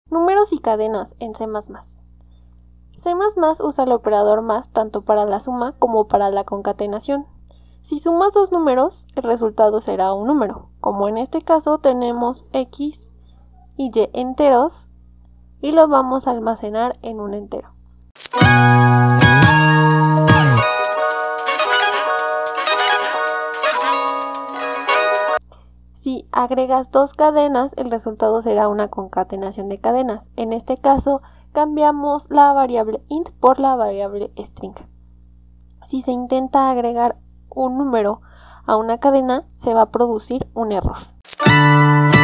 Números y cadenas en C++. C++ usa el operador más tanto para la suma como para la concatenación. Si sumas dos números, el resultado será un número, como en este caso tenemos x y y enteros y los vamos a almacenar en un entero. Si agregas dos cadenas, el resultado será una concatenación de cadenas. En este caso, cambiamos la variable int por la variable string. Si se intenta agregar un número a una cadena, se va a producir un error.